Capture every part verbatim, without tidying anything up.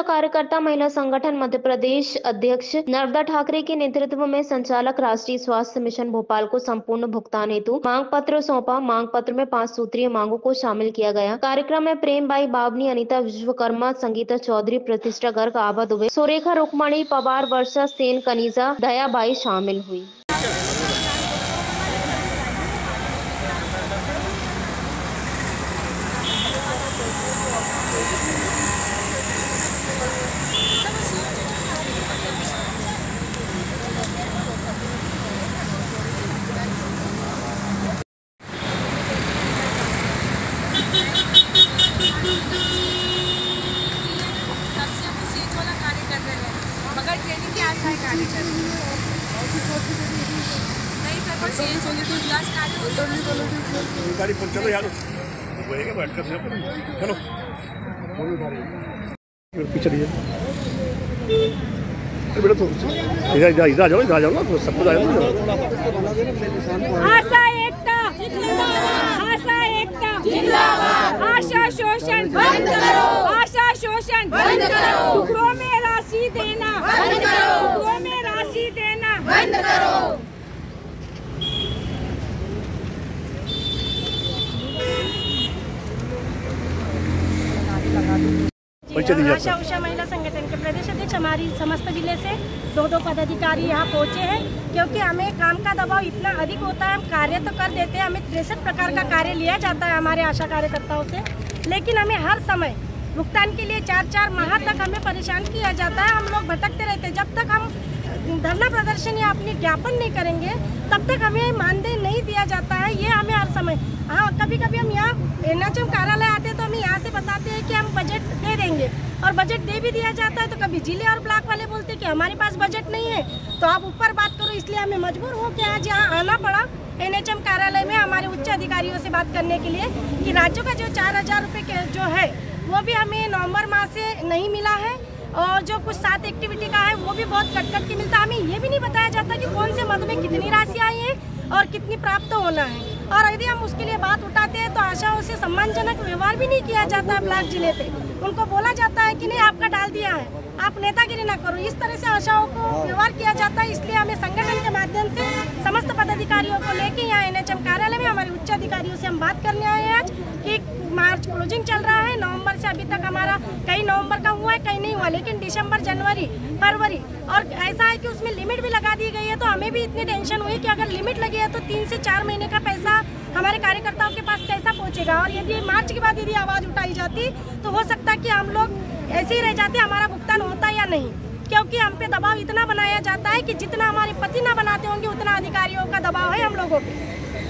कार्यकर्ता महिला संगठन मध्य प्रदेश अध्यक्ष नर्मदा ठाकरे के नेतृत्व में संचालक राष्ट्रीय स्वास्थ्य मिशन भोपाल को संपूर्ण भुगतान हेतु मांग पत्र सौंपा। मांग पत्र में पांच सूत्रीय मांगों को शामिल किया गया। कार्यक्रम में प्रेम बाई बावनी, अनीता विश्वकर्मा, संगीता चौधरी, प्रतिष्ठा गर्ग, आभा दुबे, सुरेखा रुक्मणी पवार, वर्षा सेन, कनीजा दयाबाई शामिल हुई। मगर ट्रेनिंग की आशा है कार्य कर रही है। नहीं सर, पर चेंज होगी तो क्लास कार्य होता है। गाड़ी पर चलो यार, बोलेगा बैठ कर चलो पीछे रहिए बेटा, तो इधर इधर इधर आ जाओ, इधर आ जाओ ना, तो सब कुछ आ जाओ। आशा एकता जिंदाबाद, आशा एकता जिंदाबाद, आशा शोषण बंद करो, आशा शोषण बंद करो, टुकड़ों में राशि देना बंद करो, टुकड़ों में राशि देना बंद करो। आशा उषा महिला संगठन के प्रदेश अध्यक्ष हमारी समस्त जिले से दो दो पदाधिकारी यहाँ पहुँचे हैं, क्योंकि हमें काम का दबाव इतना अधिक होता है। हम कार्य तो कर देते हैं, हमें तिरसठ प्रकार का कार्य लिया जाता है हमारे आशा कार्यकर्ताओं से, लेकिन हमें हर समय भुगतान के लिए चार चार माह तक हमें परेशान किया जाता है। हम लोग भटकते रहते हैं। जब तक हम धरना प्रदर्शन या अपनी ज्ञापन नहीं करेंगे तब तक हमें मानदेय नहीं दिया जाता है। ये हमें हर समय, हाँ कभी कभी हम यहाँ एन एच एम कार्यालय आते हैं तो हमें यहाँ से बताते हैं कि हम बजट दे देंगे, और बजट दे भी दिया जाता है तो कभी जिले और ब्लॉक वाले बोलते हैं कि हमारे पास बजट नहीं है, तो आप ऊपर बात करो। इसलिए हमें मजबूर हो के आज यहाँ आना पड़ा एन एच एम कार्यालय में हमारे उच्च अधिकारियों से बात करने के लिए कि राज्यों का जो चार हजार रुपये के जो है वो भी हमें नवंबर माह से नहीं मिला है, और जो कुछ सात एक्टिविटी का है वो भी बहुत कट कट के मिलता है। हमें ये भी नहीं बताया जाता कि कौन से मद में कितनी राशि आई है और कितनी प्राप्त होना है। और यदि हम उसके लिए बात उठाते हैं तो आशाओं से सम्मानजनक व्यवहार भी नहीं किया जाता है। ब्लॉक जिले पे उनको बोला जाता है कि नहीं आपका डाल दिया है, आप नेतागिरी ना करो, इस तरह से आशाओं को व्यवहार किया जाता है। इसलिए हमें संगठन के माध्यम से समस्त पदाधिकारियों को लेके यहाँ एन एच एम कार्यालय में हमारे उच्च अधिकारियों से हम बात करने आए हैं आज कि मार्च क्लोजिंग चल रहा है, नवंबर से अभी तक हमारा कई नवंबर का हुआ है, कहीं नहीं हुआ, लेकिन दिसंबर, जनवरी, फरवरी, और ऐसा है कि उसमें लिमिट भी लगा दी गई है। तो हमें भी इतनी टेंशन हुई कि अगर लिमिट लगी है तो तीन से चार महीने का पैसा हमारे कार्यकर्ताओं के पास कैसा पहुंचेगा। और यदि मार्च के बाद यदि आवाज उठाई जाती तो हो सकता है कि हम लोग ऐसे ही रह जाते, हमारा भुगतान होता या नहीं, क्योंकि हम पे दबाव इतना बनाया जाता है कि जितना हमारे पति ना बनाते होंगे उतना अधिकारियों का दबाव है हम लोगों पे।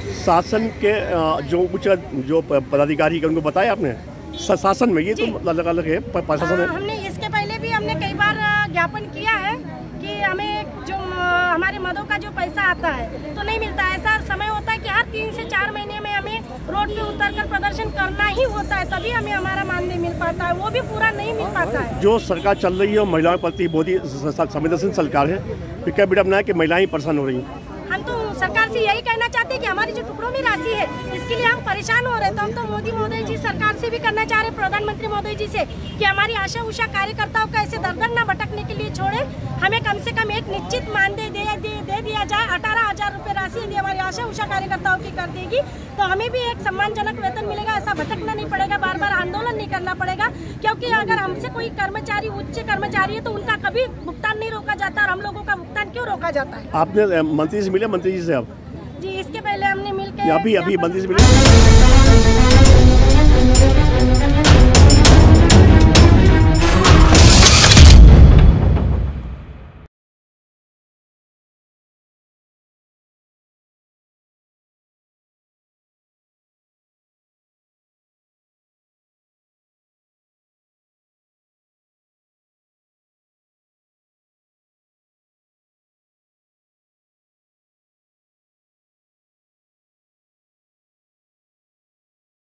शासन के जो कुछ जो पदाधिकारी उनको बताया आपने शासन में, ये तो अलग अलग है प्रशासन है। हमने इसके पहले भी हमने कई बार ज्ञापन किया है कि हमें जो हमारे मदों का जो पैसा आता है तो नहीं मिलता है। ऐसा समय होता है कि हर तीन से चार महीने में हमें रोड पे उतरकर प्रदर्शन करना ही होता है, तभी हमें हमारा मानदेय मिल पाता है, वो भी पूरा नहीं मिल पाता है। जो सरकार चल रही है महिलाओं के प्रति बहुत ही संवेदनशील सरकार है, फिर क्या बेटा अपना है कि महिलाएं परेशान हो रही हैं। हम तो सरकार से यही कहना चाहते हैं कि हमारी जो टुकड़ों में राशि है इसके लिए हम परेशान हो रहे हैं। तो हम तो मोदी महोदय जी सरकार से भी करना चाह रहे हैं, प्रधानमंत्री महोदय जी से, कि हमारी आशा उषा कार्यकर्ताओं का ऐसे दर दर न भटकने के लिए छोड़े, हमें कम से कम एक निश्चित मानदेय दे, दे, दे दिया जाए। अठारह हजार रुपये राशि यदि हमारी आशा उषा कार्यकर्ताओं की कर देगी तो हमें भी एक सम्मानजनक वेतन मिलेगा। ऐसा भटकना नहीं पड़ेगा, बार बार आंदोलन नहीं करना पड़ेगा, क्योंकि अगर हमसे कोई कर्मचारी उच्च कर्मचारी है तो उनका कभी भुगतान नहीं रोका जाता, और हम लोगों का भुगतान क्यों रोका जाता है। आपने मंत्री से मिले, मंत्री जी से आप जी इसके पहले हमने मिलकर अभी अभी मंत्री से मिले।